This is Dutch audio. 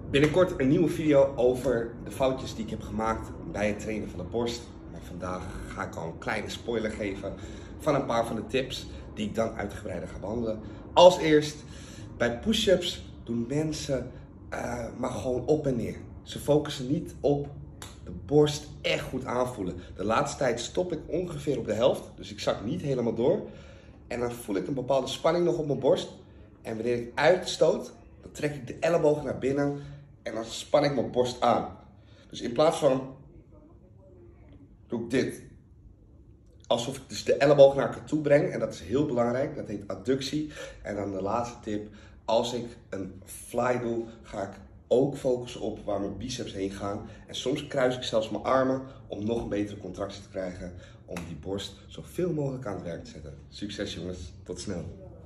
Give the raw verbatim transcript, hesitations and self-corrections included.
Binnenkort een nieuwe video over de foutjes die ik heb gemaakt bij het trainen van de borst. Maar vandaag ga ik al een kleine spoiler geven van een paar van de tips die ik dan uitgebreider ga behandelen. Als eerst, bij push-ups doen mensen uh, maar gewoon op en neer. Ze focussen niet op de borst echt goed aanvoelen. De laatste tijd stop ik ongeveer op de helft, dus ik zak niet helemaal door. En dan voel ik een bepaalde spanning nog op mijn borst. En wanneer ik uitstoot, dan trek ik de ellebogen naar binnen en dan span ik mijn borst aan. Dus in plaats van, doe ik dit. Alsof ik dus de elleboog naar elkaar toe breng. En dat is heel belangrijk, dat heet adductie. En dan de laatste tip, als ik een fly doe, ga ik ook focussen op waar mijn biceps heen gaan. En soms kruis ik zelfs mijn armen om nog een betere contractie te krijgen. Om die borst zoveel mogelijk aan het werk te zetten. Succes jongens, tot snel.